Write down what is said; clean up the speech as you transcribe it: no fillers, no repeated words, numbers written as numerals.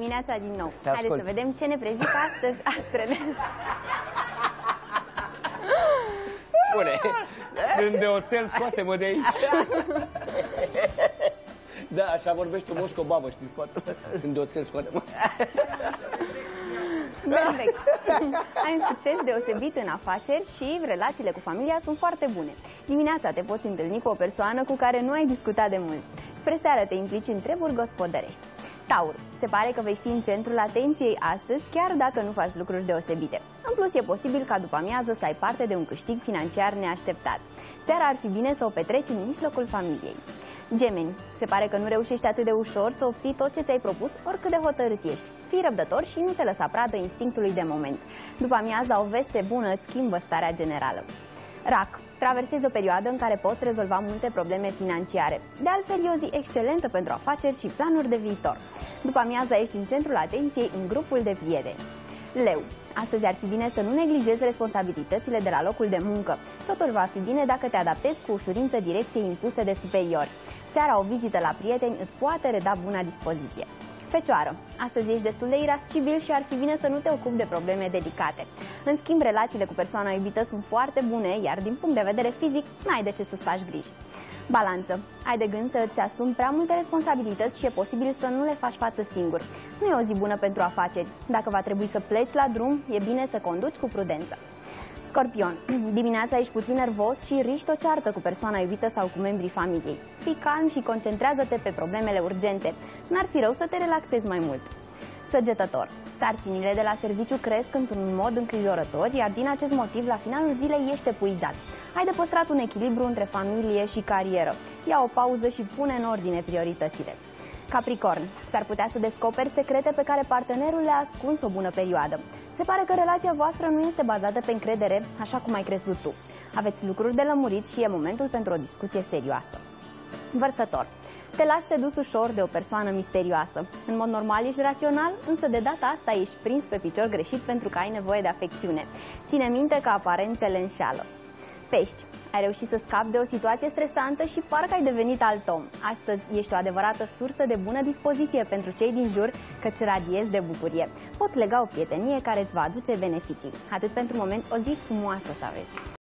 dimineața din nou. Haideți să vedem ce ne prezic astăzi astrele. Spune. Sunt de oțel, scoate-mă de aici. Da, așa vorbești tu, moș cu o babă, știi, scoate-mă. Sunt de oțel, scoate-mă. Perfect. Ai un succes deosebit în afaceri și relațiile cu familia sunt foarte bune. Dimineața te poți întâlni cu o persoană cu care nu ai discutat de mult. Spre seară te implici în treburi gospodărești. Taur, se pare că vei fi în centrul atenției astăzi, chiar dacă nu faci lucruri deosebite. În plus, e posibil ca după amiază să ai parte de un câștig financiar neașteptat. Seara ar fi bine să o petreci în mijlocul familiei. Gemeni, se pare că nu reușești atât de ușor să obții tot ce ți-ai propus, oricât de hotărât ești. Fii răbdător și nu te lăsa pradă instinctului de moment. După amiaza, o veste bună îți schimbă starea generală. Rac, traversezi o perioadă în care poți rezolva multe probleme financiare. De altfel, e o zi excelentă pentru afaceri și planuri de viitor. După amiaza ești în centrul atenției în grupul de prieteni. Leu, astăzi ar fi bine să nu neglijezi responsabilitățile de la locul de muncă. Totul va fi bine dacă te adaptezi cu ușurință direcției impuse de superiori. Seara o vizită la prieteni îți poate reda buna dispoziție. Fecioară, astăzi ești destul de irascibil și ar fi bine să nu te ocupi de probleme delicate. În schimb, relațiile cu persoana iubită sunt foarte bune, iar din punct de vedere fizic, n-ai de ce să-ți faci griji. Balanță, ai de gând să îți asumi prea multe responsabilități și e posibil să nu le faci față singur. Nu e o zi bună pentru afaceri. Dacă va trebui să pleci la drum, e bine să conduci cu prudență. Scorpion, dimineața ești puțin nervos și riști o ceartă cu persoana iubită sau cu membrii familiei. Fii calm și concentrează-te pe problemele urgente. N-ar fi rău să te relaxezi mai mult. Săgetător, sarcinile de la serviciu cresc într-un mod îngrijorător, iar din acest motiv, la finalul zilei ești epuizat. Ai de păstrat un echilibru între familie și carieră. Ia o pauză și pune în ordine prioritățile. Capricorn, s-ar putea să descoperi secrete pe care partenerul le-a ascuns o bună perioadă. Se pare că relația voastră nu este bazată pe încredere, așa cum ai crezut tu. Aveți lucruri de lămurit și e momentul pentru o discuție serioasă. Vărsător, te lași sedus ușor de o persoană misterioasă. În mod normal ești rațional, însă de data asta ești prins pe picior greșit pentru că ai nevoie de afecțiune. Ține minte că aparențele înșeală. Pești, ai reușit să scapi de o situație stresantă și parcă ai devenit alt om. Astăzi ești o adevărată sursă de bună dispoziție pentru cei din jur, căci radiezi de bucurie. Poți lega o prietenie care îți va aduce beneficii. Atât pentru moment, o zi frumoasă să aveți!